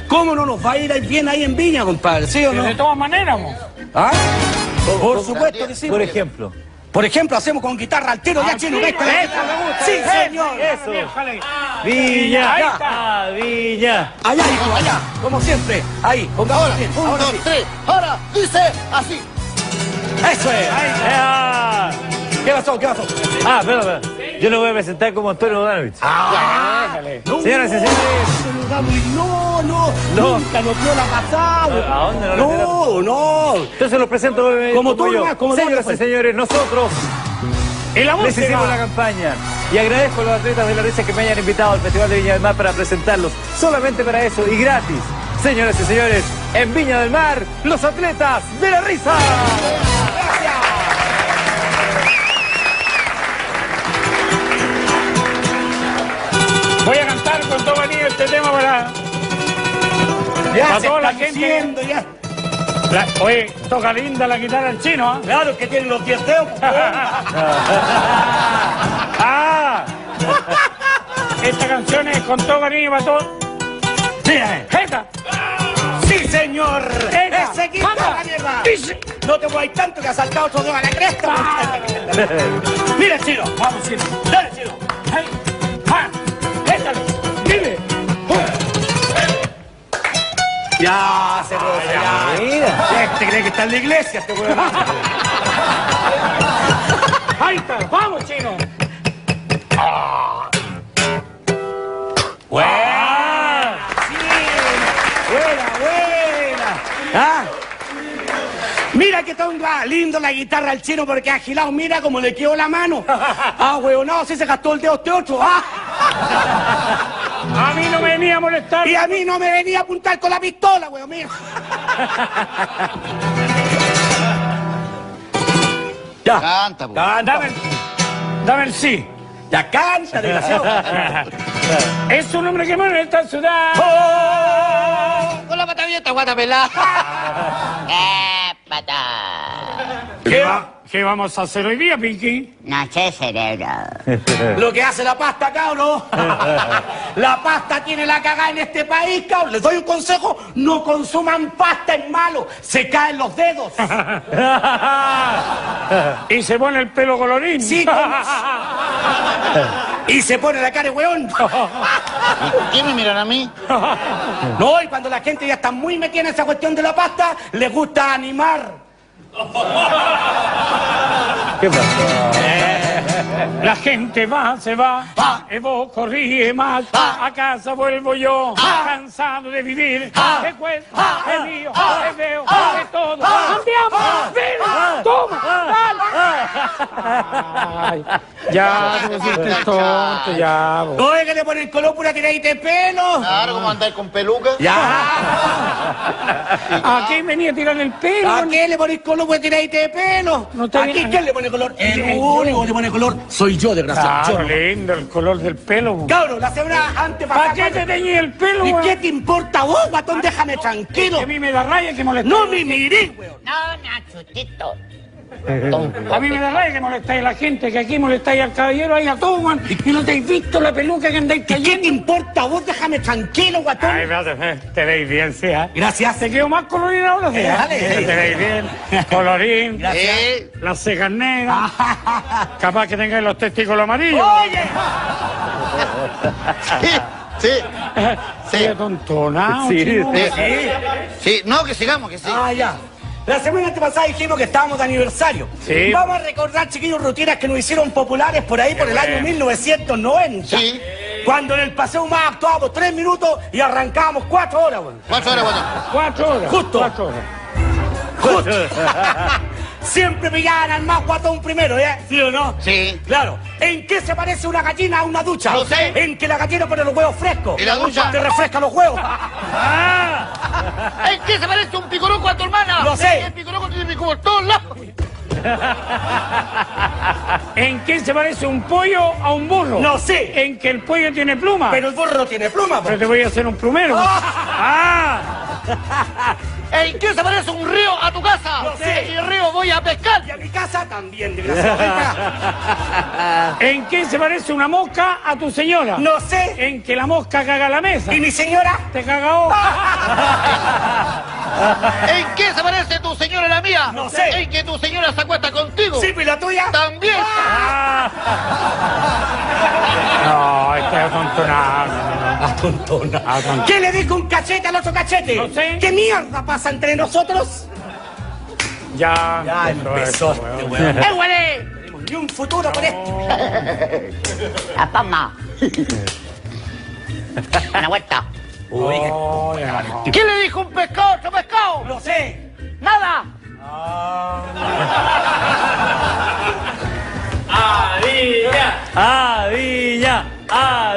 ¿Cómo no nos va a ir bien ahí en Viña, compadre? ¿Sí o no? De todas maneras, mo. ¿Ah? Por supuesto que sí. Por ejemplo. Por ejemplo, hacemos con guitarra al tiro, ya chino, sí, ¿ves? eso me gusta. Sí, señor. Eso. Déjale. Viña. Ahí está. Viña. Allá, hijo, allá. Como siempre. Ahí, pongamos bien. Un, Ahora dos, sí. tres. Ahora dice así. Eso es. Ah, ¿Qué pasó? ¿Qué pasó? espera. Yo lo voy a presentar como Antonio Bodanovich. Déjale. Señoras y señores. No, nunca nos dio la pasada. ¿A dónde no le dio la No. Entonces los presento Como tú yo. nomás, como tú Señoras y nomás. señores, nosotros El amor les se hicimos va. la campaña y agradezco a los atletas de la Risa que me hayan invitado al Festival de Viña del Mar para presentarlos. Solamente para eso y gratis. Señoras y señores, en Viña del Mar, los atletas de la Risa. Voy a cantar con todo cariño este tema para Ya se toda la está gente. diciendo, ya. Oye, toca linda la guitarra el chino, ¿ah? Claro que tienen los 10 dedos. ¡Ah! Esta canción es con todo cariño para todos. Dígame. ¡Jeta! Sí, señor. Venga, Ese quita vamos. la mierda. Dice. No te voy tanto que ha saltado otro dedo a la cresta. Mira, chino. Vamos, chino. Dale, chino. ¡Hey! ¡Ah! ¡Échale! ¡Dime! Ya, se roza, ya. Mira. Este cree que está en la iglesia, este weón. ¡Ahí está! ¡Vamos, chino! Buena. Sí. Buena. ¿Ah? Mira que tonga lindo la guitarra al chino porque agilado, mira cómo le quedó la mano. Ah, weón, no, si se gastó el dedo este otro. Ah. A mí no me venía a molestar. Y a mí no me venía a apuntar con la pistola, weón, mira. Ya. Canta, po. Canta. Dame el sí. Ya canta, desgraciado. Es un hombre que muere en esta ciudad. Con la pata abierta, guata pelada. Pata. ¿Qué vamos a hacer hoy día, Pinky? No sé, cerebro. Lo que hace la pasta, cabrón. La pasta tiene la cagada en este país, cabrón. Les doy un consejo, no consuman pasta, es malo. Se caen los dedos. Y se pone el pelo colorín. Sí, y se pone la cara de weón. ¿Por qué me miran a mí? No, y cuando la gente ya está muy metida en esa cuestión de la pasta, les gusta animar. ¿Qué pasó? La gente va, se va, Evo corríe más, a casa vuelvo yo, cansado de vivir, de cuesta, de mío, de veo, de todo, andiamo, ven, toma, dale. Ay, ya, te pusiste tonto, ya. Vos. No es que le ponen color pura tiradita de pelo. Claro, como andar con peluca. Ya. ¿A quién venía a tirar el pelo? ¿A qué le pones color pura tiradita de pelo? No está ¿Aquí bien. quién le pone color? El Yo. único que le pone color soy yo, desgraciado. Claro, Yo. lindo el color del pelo. Vos. Cabrón, la semana antes ¿Para qué te teñí el pelo, ¿Y weón? qué te importa vos, batón? Déjame tranquilo. Que a mí me da raya que molestáis. No me miré, weón. No, Nachutito. A mí me da raya que molestáis a la gente, que aquí molestáis al caballero, ahí a todos, man, y no te habéis visto la peluca que andáis ¿Y qué cayendo. te importa vos? Déjame tranquilo, guatón. Ay, te veis bien, sí, ¿ah? Gracias. Te quedo más colorín ahora, sí, ¿ah? Dale. Te veis bien, colorín, las cejas negras, capaz que tengáis los testículos amarillos. Oye, Sí. Sí, tontonado, Sí, chico. Sí, no, que sigamos, que sí. ah, ya. La semana antepasada dijimos que estábamos de aniversario. Sí. Vamos a recordar, chiquillos, rutinas que nos hicieron populares por ahí, por el año 1990. Sí. Cuando en el Paseo Más actuábamos 3 minutos y arrancábamos 4 horas, weón. ¿Cuántas horas, guatón? 4 horas. Justo. 4 horas. Justo. Siempre pillaban al más guatón primero, ¿eh? ¿Sí o no? Sí. Claro. ¿En qué se parece una gallina a una ducha? No sé. En que la gallina pone los huevos frescos. ¿Y la ducha? Te refresca los huevos. ¿En qué se parece un picoroco a tu hermana? No sé. El picoroco tiene pico por todos lados. ¿En qué se parece un pollo a un burro? No sé. En que el pollo tiene pluma. Pero el burro no tiene pluma, Pero po. te voy a hacer un plumero. ¡Ah! ¿En qué se parece un río a tu casa? No sé. Y el río voy a pescar. Y a mi casa también, desgraciado. ¿En qué se parece una mosca a tu señora? No sé. En que la mosca caga la mesa. ¿Y mi señora? Te caga vos. ¿En qué se parece tu señora a la mía? No sé. ¿En que tu señora se acuesta contigo? Sí, ¿y la tuya? También. No, esto es atontonado. Atontona. ¿Qué le dijo un cachete al otro cachete? No sé. ¿Qué mierda pasa entre nosotros? Ya empezó esto, este weón. weón. ¡Huele! No tenemos ni un futuro con esto. Toma. Una vuelta. Oh, ya. ¿Qué le dijo un pescado a otro pescado? No sé. Nada. ¡A Viña! ¡A Viña! ¡A